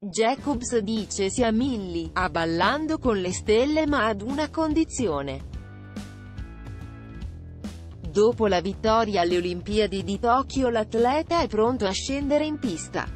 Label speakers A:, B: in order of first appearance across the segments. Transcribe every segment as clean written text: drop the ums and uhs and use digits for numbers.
A: Jacobs dice sì a Millie, a Ballando con le stelle, ma ad una condizione. Dopo la vittoria alle Olimpiadi di Tokyo l'atleta è pronto a scendere in pista.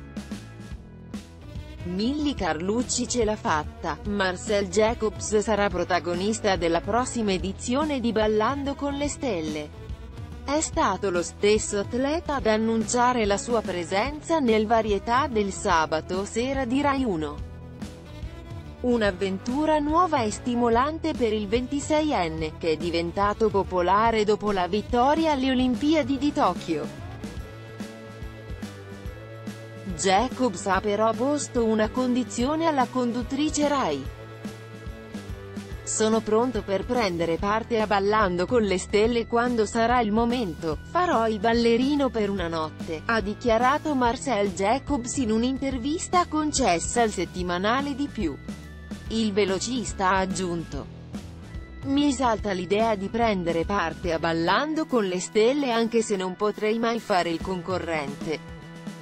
A: Millie Carlucci ce l'ha fatta, Marcel Jacobs sarà protagonista della prossima edizione di Ballando con le stelle. È stato lo stesso atleta ad annunciare la sua presenza nel Varietà del sabato sera di Rai 1. Un'avventura nuova e stimolante per il 26enne, che è diventato popolare dopo la vittoria alle Olimpiadi di Tokyo. Jacobs ha però posto una condizione alla conduttrice Rai. Sono pronto per prendere parte a Ballando con le stelle quando sarà il momento, farò il ballerino per una notte, ha dichiarato Marcel Jacobs in un'intervista concessa al settimanale Di Più. Il velocista ha aggiunto: "Mi esalta l'idea di prendere parte a Ballando con le stelle anche se non potrei mai fare il concorrente.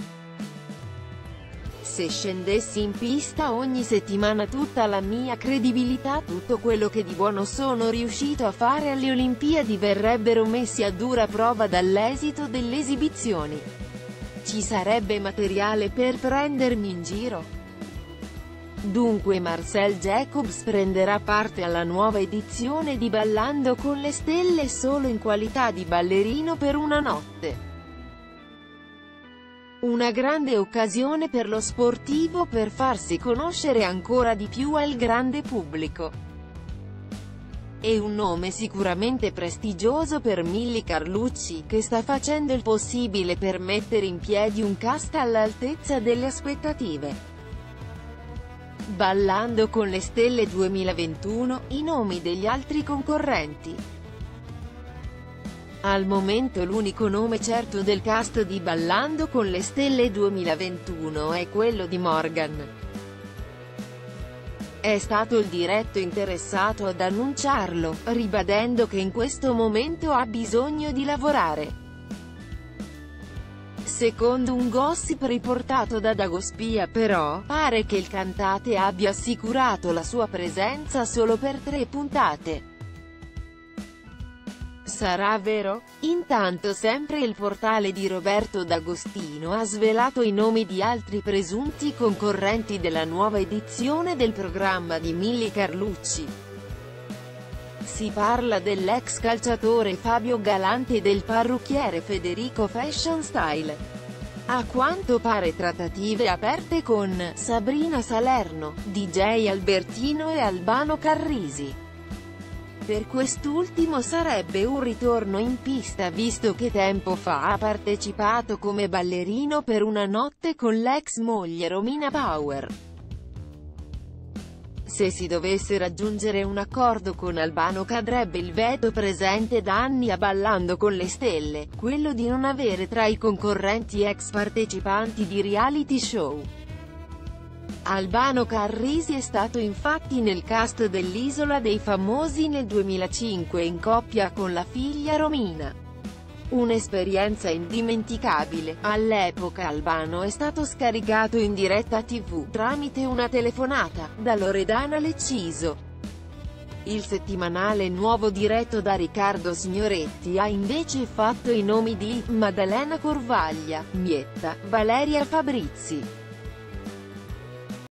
A: Se scendessi in pista ogni settimana tutta la mia credibilità, tutto quello che di buono sono riuscito a fare alle Olimpiadi verrebbero messi a dura prova dall'esito delle esibizioni. Ci sarebbe materiale per prendermi in giro". Dunque Marcel Jacobs prenderà parte alla nuova edizione di Ballando con le stelle solo in qualità di ballerino per una notte. Una grande occasione per lo sportivo per farsi conoscere ancora di più al grande pubblico. E un nome sicuramente prestigioso per Millie Carlucci, che sta facendo il possibile per mettere in piedi un cast all'altezza delle aspettative. Ballando con le stelle 2021, i nomi degli altri concorrenti. Al momento l'unico nome certo del cast di Ballando con le stelle 2021 è quello di Morgan. È stato il diretto interessato ad annunciarlo, ribadendo che in questo momento ha bisogno di lavorare. Secondo un gossip riportato da Dagospia però, pare che il cantante abbia assicurato la sua presenza solo per 3 puntate. Sarà vero? Intanto sempre il portale di Roberto D'Agostino ha svelato i nomi di altri presunti concorrenti della nuova edizione del programma di Millie Carlucci. Si parla dell'ex calciatore Fabio Galante e del parrucchiere Federico Fashion Style. A quanto pare trattative aperte con Sabrina Salerno, DJ Albertino e Albano Carrisi. Per quest'ultimo sarebbe un ritorno in pista visto che tempo fa ha partecipato come ballerino per una notte con l'ex moglie Romina Power. Se si dovesse raggiungere un accordo con Albano cadrebbe il veto presente da anni a Ballando con le stelle, quello di non avere tra i concorrenti ex partecipanti di reality show. Albano Carrisi è stato infatti nel cast dell'Isola dei Famosi nel 2005 in coppia con la figlia Romina. Un'esperienza indimenticabile. All'epoca Albano è stato scaricato in diretta TV, tramite una telefonata, da Loredana Lecciso. Il settimanale nuovo diretto da Riccardo Signoretti ha invece fatto i nomi di Maddalena Corvaglia, Mietta, Valeria Fabrizi.